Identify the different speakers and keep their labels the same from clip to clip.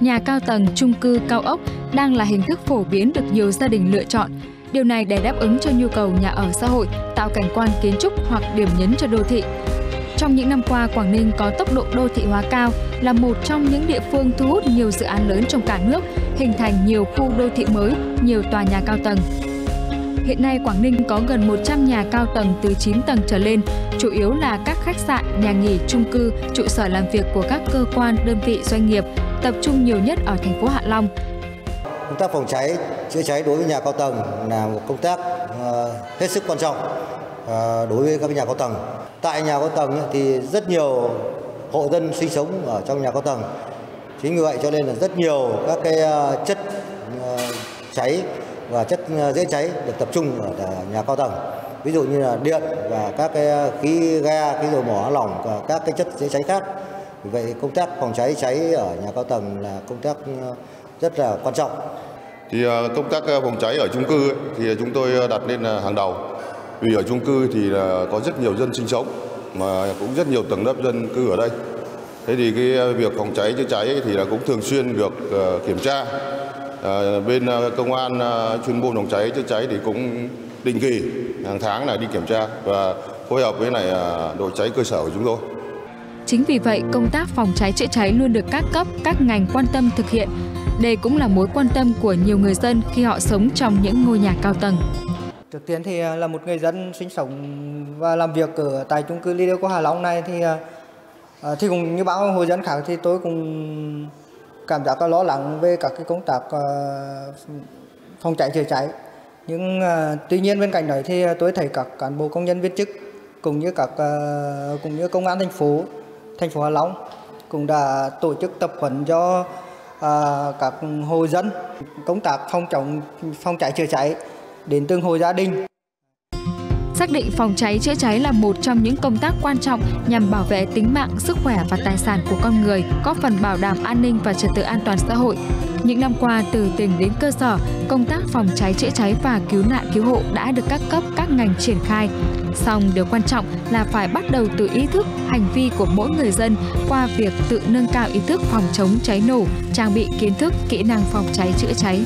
Speaker 1: nhà cao tầng, chung cư, cao ốc đang là hình thức phổ biến được nhiều gia đình lựa chọn. Điều này để đáp ứng cho nhu cầu nhà ở xã hội, tạo cảnh quan kiến trúc hoặc điểm nhấn cho đô thị. Trong những năm qua, Quảng Ninh có tốc độ đô thị hóa cao, là một trong những địa phương thu hút nhiều dự án lớn trong cả nước, hình thành nhiều khu đô thị mới, nhiều tòa nhà cao tầng. Hiện nay, Quảng Ninh có gần 100 nhà cao tầng từ 9 tầng trở lên, chủ yếu là các khách sạn, nhà nghỉ, chung cư, trụ sở làm việc của các cơ quan, đơn vị, doanh nghiệp, tập trung nhiều nhất ở thành phố Hạ Long.
Speaker 2: Công tác phòng cháy, chữa cháy đối với nhà cao tầng là một công tác hết sức quan trọng đối với các nhà cao tầng. Tại nhà cao tầng thì rất nhiều hộ dân sinh sống ở trong nhà cao tầng. Chính vì vậy cho nên là rất nhiều các cái chất cháy và chất dễ cháy được tập trung ở nhà cao tầng. Ví dụ như là điện và các cái khí ga, khí dầu mỏ lỏng và các cái chất dễ cháy khác. Vì vậy công tác phòng cháy cháy ở nhà cao tầng là công tác rất là quan trọng.
Speaker 3: Thì công tác phòng cháy ở chung cư thì chúng tôi đặt lên hàng đầu. Vì ở chung cư thì có rất nhiều dân sinh sống mà cũng rất nhiều tầng lớp dân cư ở đây. Thế thì cái việc phòng cháy chữa cháy thì là cũng thường xuyên được kiểm tra. Bên công an chuyên môn phòng cháy chữa cháy thì cũng định kỳ hàng tháng là đi kiểm tra và phối hợp với đội cháy cơ sở của chúng tôi.
Speaker 1: Chính vì vậy, công tác phòng cháy chữa cháy luôn được các cấp, các ngành quan tâm thực hiện. Đây cũng là mối quan tâm của nhiều người dân khi họ sống trong những ngôi nhà cao tầng.
Speaker 4: Trước tiên thì là một người dân sinh sống và làm việc ở tại chung cư Lideco Hạ Long này thì cũng như bao hộ dân khác thì tôi cũng cảm giác lo lắng về các cái công tác phòng cháy chữa cháy. Nhưng tuy nhiên bên cạnh đấy thì tôi thấy các cán bộ công nhân viên chức cũng như công an thành phố Hạ Long cũng đã tổ chức tập huấn cho các hộ dân công tác phòng cháy chữa cháy đến từng hộ gia đình.
Speaker 1: Xác định phòng cháy chữa cháy là một trong những công tác quan trọng nhằm bảo vệ tính mạng, sức khỏe và tài sản của con người, góp phần bảo đảm an ninh và trật tự an toàn xã hội. Những năm qua, từ tỉnh đến cơ sở, công tác phòng cháy chữa cháy và cứu nạn cứu hộ đã được các cấp, các ngành triển khai. Song điều quan trọng là phải bắt đầu từ ý thức, hành vi của mỗi người dân qua việc tự nâng cao ý thức phòng chống cháy nổ, trang bị kiến thức, kỹ năng phòng cháy chữa cháy.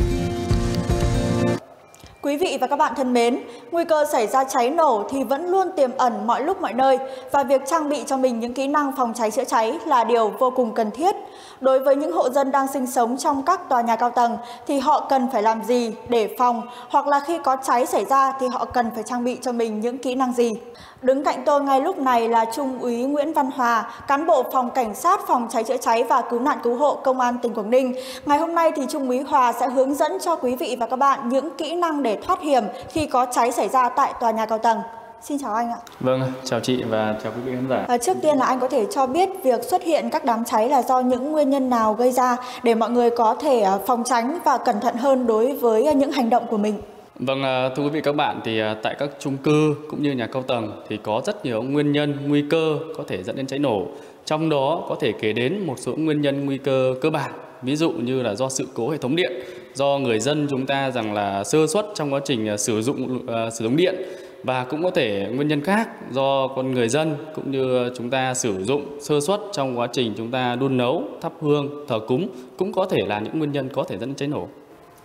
Speaker 5: Quý vị và các bạn thân mến, nguy cơ xảy ra cháy nổ thì vẫn luôn tiềm ẩn mọi lúc mọi nơi và việc trang bị cho mình những kỹ năng phòng cháy chữa cháy là điều vô cùng cần thiết. Đối với những hộ dân đang sinh sống trong các tòa nhà cao tầng thì họ cần phải làm gì để phòng, hoặc là khi có cháy xảy ra thì họ cần phải trang bị cho mình những kỹ năng gì? Đứng cạnh tôi ngay lúc này là Trung úy Nguyễn Văn Hòa, cán bộ phòng cảnh sát phòng cháy chữa cháy và cứu nạn cứu hộ Công an tỉnh Quảng Ninh. Ngày hôm nay thì Trung úy Hòa sẽ hướng dẫn cho quý vị và các bạn những kỹ năng để thoát hiểm khi có cháy xảy ra tại tòa nhà cao tầng. Xin chào anh ạ.
Speaker 6: Vâng, chào chị và chào quý vị khán giả.
Speaker 5: Trước tiên là anh có thể cho biết việc xuất hiện các đám cháy là do những nguyên nhân nào gây ra để mọi người có thể phòng tránh và cẩn thận hơn đối với những hành động của mình.
Speaker 6: Vâng, thưa quý vị các bạn, thì tại các chung cư cũng như nhà cao tầng thì có rất nhiều nguyên nhân nguy cơ có thể dẫn đến cháy nổ. Trong đó có thể kể đến một số nguyên nhân nguy cơ cơ bản, ví dụ như là do sự cố hệ thống điện, do người dân chúng ta rằng là sơ suất trong quá trình sử dụng điện, và cũng có thể nguyên nhân khác do con người dân cũng như chúng ta sử dụng sơ suất trong quá trình chúng ta đun nấu, thắp hương, thờ cúng cũng có thể là những nguyên nhân có thể dẫn đến cháy nổ.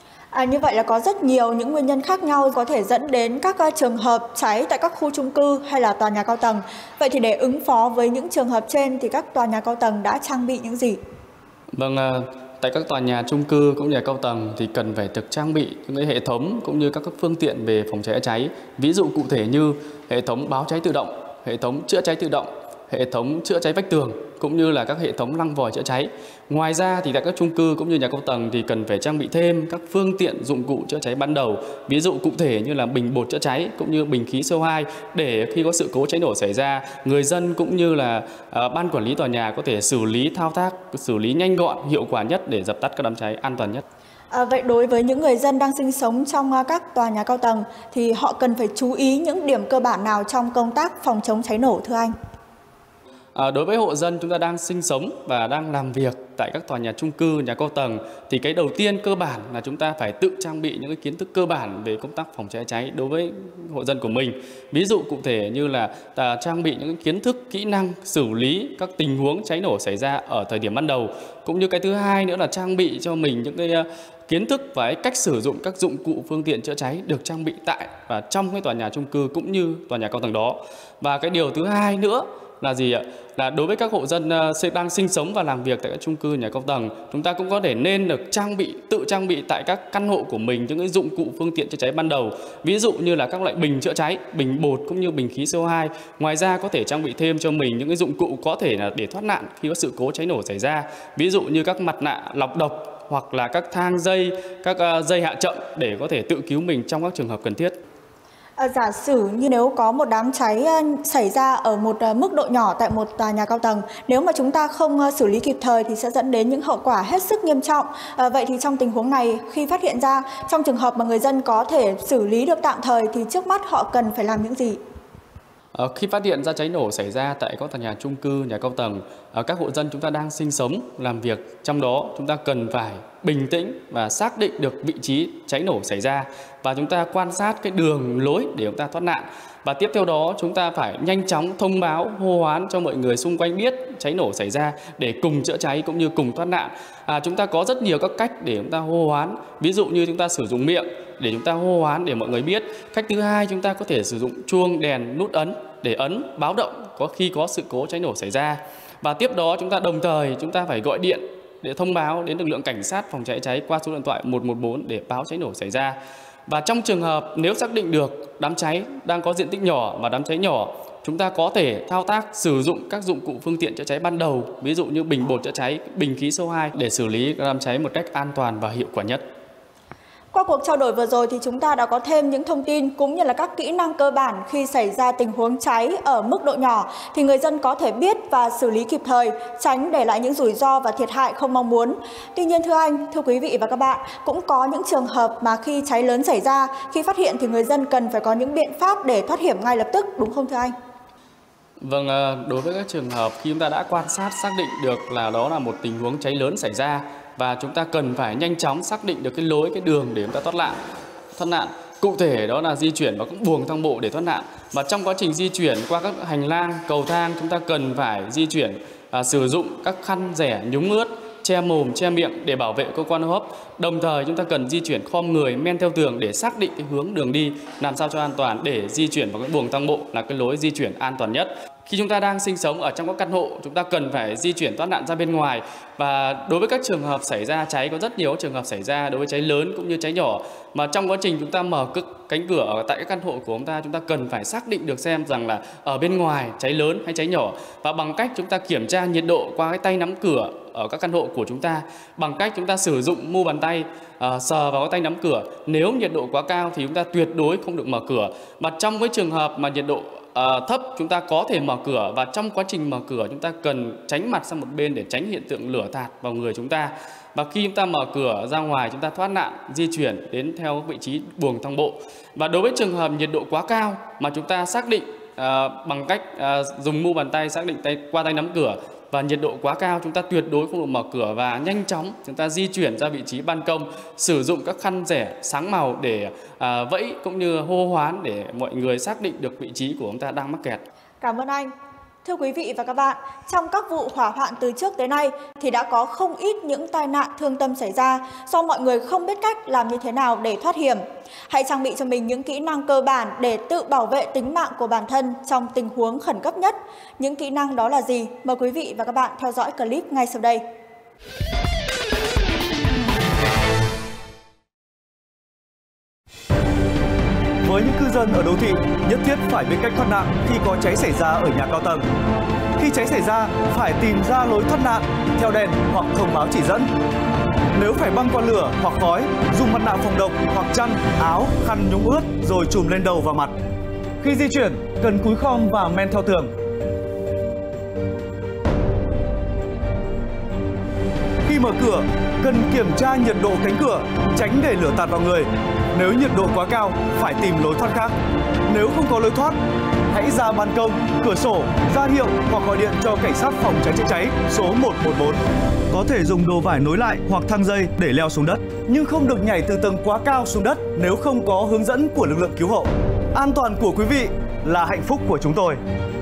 Speaker 5: Như vậy là có rất nhiều những nguyên nhân khác nhau có thể dẫn đến các trường hợp cháy tại các khu chung cư hay là tòa nhà cao tầng. Vậy thì để ứng phó với những trường hợp trên thì các tòa nhà cao tầng đã trang bị những gì?
Speaker 6: Vâng, tại các tòa nhà chung cư cũng như nhà cao tầng thì cần phải được trang bị những hệ thống cũng như các phương tiện về phòng cháy chữa cháy. Ví dụ cụ thể như hệ thống báo cháy tự động, hệ thống chữa cháy tự động, hệ thống chữa cháy vách tường cũng như là các hệ thống lăng vòi chữa cháy. Ngoài ra thì tại các chung cư cũng như nhà cao tầng thì cần phải trang bị thêm các phương tiện dụng cụ chữa cháy ban đầu, ví dụ cụ thể như là bình bột chữa cháy cũng như bình khí CO2, để khi có sự cố cháy nổ xảy ra, người dân cũng như là ban quản lý tòa nhà có thể xử lý thao tác, xử lý nhanh gọn, hiệu quả nhất để dập tắt các đám cháy an toàn nhất.
Speaker 5: Vậy đối với những người dân đang sinh sống trong các tòa nhà cao tầng thì họ cần phải chú ý những điểm cơ bản nào trong công tác phòng chống cháy nổ thưa anh?
Speaker 6: Đối với hộ dân chúng ta đang sinh sống và đang làm việc tại các tòa nhà chung cư, nhà cao tầng thì cái đầu tiên cơ bản là chúng ta phải tự trang bị những cái kiến thức cơ bản về công tác phòng cháy cháy đối với hộ dân của mình. Ví dụ cụ thể như là trang bị những kiến thức, kỹ năng xử lý các tình huống cháy nổ xảy ra ở thời điểm ban đầu. Cũng như cái thứ hai nữa là trang bị cho mình những cái kiến thức và cách sử dụng các dụng cụ phương tiện chữa cháy được trang bị tại và trong cái tòa nhà chung cư cũng như tòa nhà cao tầng đó. Và cái điều thứ hai nữa là gì ạ? Là đối với các hộ dân đang sinh sống và làm việc tại các chung cư, nhà cao tầng, chúng ta cũng có thể nên được tự trang bị tại các căn hộ của mình những cái dụng cụ phương tiện chữa cháy ban đầu. Ví dụ như là các loại bình chữa cháy, bình bột cũng như bình khí CO2. Ngoài ra có thể trang bị thêm cho mình những cái dụng cụ có thể là để thoát nạn khi có sự cố cháy nổ xảy ra. Ví dụ như các mặt nạ lọc độc hoặc là các thang dây, các dây hạ chậm để có thể tự cứu mình trong các trường hợp cần thiết.
Speaker 5: Giả sử như nếu có một đám cháy xảy ra ở một mức độ nhỏ tại một tòa nhà cao tầng, nếu mà chúng ta không xử lý kịp thời thì sẽ dẫn đến những hậu quả hết sức nghiêm trọng. Vậy thì trong tình huống này, khi phát hiện ra, trong trường hợp mà người dân có thể xử lý được tạm thời thì trước mắt họ cần phải làm những gì?
Speaker 6: Khi phát hiện ra cháy nổ xảy ra tại các tòa nhà chung cư, nhà cao tầng, các hộ dân chúng ta đang sinh sống, làm việc trong đó, chúng ta cần phải bình tĩnh và xác định được vị trí cháy nổ xảy ra và chúng ta quan sát cái đường lối để chúng ta thoát nạn. Và tiếp theo đó chúng ta phải nhanh chóng thông báo, hô hoán cho mọi người xung quanh biết cháy nổ xảy ra để cùng chữa cháy cũng như cùng thoát nạn. Chúng ta có rất nhiều các cách để chúng ta hô hoán. Ví dụ như chúng ta sử dụng miệng để chúng ta hô hoán để mọi người biết. Cách thứ hai, chúng ta có thể sử dụng chuông, đèn, nút ấn để ấn báo động khi có sự cố cháy nổ xảy ra. Và tiếp đó chúng ta đồng thời chúng ta phải gọi điện để thông báo đến lực lượng cảnh sát phòng cháy cháy qua số điện thoại 114 để báo cháy nổ xảy ra. Và trong trường hợp nếu xác định được đám cháy đang có diện tích nhỏ và đám cháy nhỏ, chúng ta có thể thao tác sử dụng các dụng cụ phương tiện chữa cháy ban đầu, ví dụ như bình bột chữa cháy, bình khí CO2 để xử lý đám cháy một cách an toàn và hiệu quả nhất.
Speaker 5: Qua cuộc trao đổi vừa rồi thì chúng ta đã có thêm những thông tin cũng như là các kỹ năng cơ bản khi xảy ra tình huống cháy ở mức độ nhỏ thì người dân có thể biết và xử lý kịp thời, tránh để lại những rủi ro và thiệt hại không mong muốn. Tuy nhiên thưa anh, thưa quý vị và các bạn, cũng có những trường hợp mà khi cháy lớn xảy ra, khi phát hiện thì người dân cần phải có những biện pháp để thoát hiểm ngay lập tức, đúng không thưa anh?
Speaker 6: Vâng, đối với các trường hợp khi chúng ta đã quan sát xác định được là đó là một tình huống cháy lớn xảy ra và chúng ta cần phải nhanh chóng xác định được cái lối, cái đường để chúng ta thoát nạn. Cụ thể đó là di chuyển vào các buồng thang bộ để thoát nạn. Và trong quá trình di chuyển qua các hành lang, cầu thang, chúng ta cần phải di chuyển sử dụng các khăn rẻ nhúng ướt, che mồm, che miệng để bảo vệ cơ quan hô hấp. Đồng thời chúng ta cần di chuyển khom người men theo tường để xác định cái hướng đường đi làm sao cho an toàn để di chuyển vào cái buồng thang bộ là cái lối di chuyển an toàn nhất. Khi chúng ta đang sinh sống ở trong các căn hộ, chúng ta cần phải di chuyển thoát nạn ra bên ngoài. Và đối với các trường hợp xảy ra cháy, có rất nhiều trường hợp xảy ra đối với cháy lớn cũng như cháy nhỏ. Mà trong quá trình chúng ta mở cánh cửa ở tại các căn hộ của chúng ta cần phải xác định được xem rằng là ở bên ngoài cháy lớn hay cháy nhỏ. Và bằng cách chúng ta kiểm tra nhiệt độ qua cái tay nắm cửa ở các căn hộ của chúng ta, bằng cách chúng ta sử dụng mu bàn tay sờ vào cái tay nắm cửa. Nếu nhiệt độ quá cao thì chúng ta tuyệt đối không được mở cửa. Mà trong cái trường hợp mà nhiệt độ thấp chúng ta có thể mở cửa, và trong quá trình mở cửa chúng ta cần tránh mặt sang một bên để tránh hiện tượng lửa tạt vào người chúng ta. Và khi chúng ta mở cửa ra ngoài, chúng ta thoát nạn, di chuyển đến theo vị trí buồng thang bộ. Và đối với trường hợp nhiệt độ quá cao mà chúng ta xác định bằng cách dùng mu bàn tay xác định qua tay nắm cửa và nhiệt độ quá cao, chúng ta tuyệt đối không được mở cửa và nhanh chóng chúng ta di chuyển ra vị trí ban công, sử dụng các khăn rẻ sáng màu để vẫy cũng như hô hoán để mọi người xác định được vị trí của chúng ta đang mắc kẹt.
Speaker 5: Cảm ơn anh. Thưa quý vị và các bạn, trong các vụ hỏa hoạn từ trước tới nay thì đã có không ít những tai nạn thương tâm xảy ra do mọi người không biết cách làm như thế nào để thoát hiểm. Hãy trang bị cho mình những kỹ năng cơ bản để tự bảo vệ tính mạng của bản thân trong tình huống khẩn cấp nhất. Những kỹ năng đó là gì? Mời quý vị và các bạn theo dõi clip ngay sau đây.
Speaker 7: Với những cư dân ở đô thị, nhất thiết phải biết cách thoát nạn khi có cháy xảy ra ở nhà cao tầng. Khi cháy xảy ra, phải tìm ra lối thoát nạn theo đèn hoặc thông báo chỉ dẫn. Nếu phải băng qua lửa hoặc khói, dùng mặt nạ phòng độc hoặc chăn, áo, khăn nhúng ướt rồi trùm lên đầu và mặt. Khi di chuyển, cần cúi khom và men theo tường. Khi mở cửa, cần kiểm tra nhiệt độ cánh cửa, tránh để lửa tạt vào người. Nếu nhiệt độ quá cao, phải tìm lối thoát khác. Nếu không có lối thoát, hãy ra ban công, cửa sổ, ra hiệu hoặc gọi điện cho cảnh sát phòng cháy chữa cháy số 114. Có thể dùng đồ vải nối lại hoặc thang dây để leo xuống đất, nhưng không được nhảy từ tầng quá cao xuống đất nếu không có hướng dẫn của lực lượng cứu hộ. An toàn của quý vị là hạnh phúc của chúng tôi.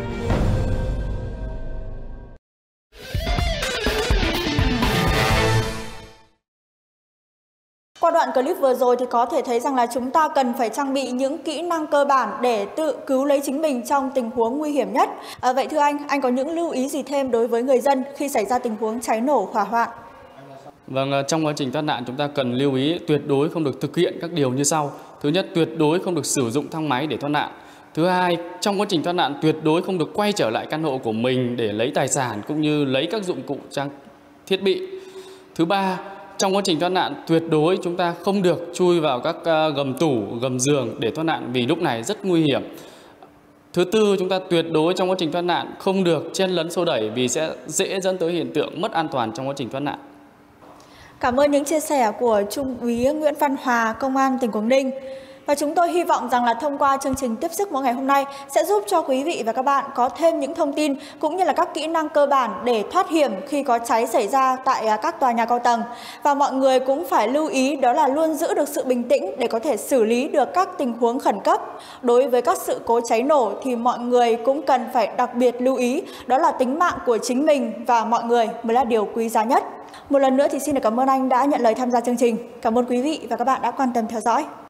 Speaker 5: Qua đoạn clip vừa rồi thì có thể thấy rằng là chúng ta cần phải trang bị những kỹ năng cơ bản để tự cứu lấy chính mình trong tình huống nguy hiểm nhất. Vậy thưa anh có những lưu ý gì thêm đối với người dân khi xảy ra tình huống cháy nổ hỏa hoạn?
Speaker 6: Vâng, trong quá trình thoát nạn chúng ta cần lưu ý tuyệt đối không được thực hiện các điều như sau. Thứ nhất, tuyệt đối không được sử dụng thang máy để thoát nạn. Thứ hai, trong quá trình thoát nạn tuyệt đối không được quay trở lại căn hộ của mình để lấy tài sản cũng như lấy các dụng cụ thiết bị. Thứ ba, trong quá trình thoát nạn tuyệt đối chúng ta không được chui vào các gầm tủ, gầm giường để thoát nạn vì lúc này rất nguy hiểm. Thứ tư, chúng ta tuyệt đối trong quá trình thoát nạn không được chen lấn xô đẩy vì sẽ dễ dẫn tới hiện tượng mất an toàn trong quá trình thoát nạn.
Speaker 5: Cảm ơn những chia sẻ của Trung úy Nguyễn Văn Hòa, Công an tỉnh Quảng Ninh. Và chúng tôi hy vọng rằng là thông qua chương trình Tiếp sức mỗi ngày hôm nay sẽ giúp cho quý vị và các bạn có thêm những thông tin cũng như là các kỹ năng cơ bản để thoát hiểm khi có cháy xảy ra tại các tòa nhà cao tầng. Và mọi người cũng phải lưu ý đó là luôn giữ được sự bình tĩnh để có thể xử lý được các tình huống khẩn cấp. Đối với các sự cố cháy nổ thì mọi người cũng cần phải đặc biệt lưu ý đó là tính mạng của chính mình và mọi người mới là điều quý giá nhất. Một lần nữa thì xin được cảm ơn anh đã nhận lời tham gia chương trình. Cảm ơn quý vị và các bạn đã quan tâm theo dõi.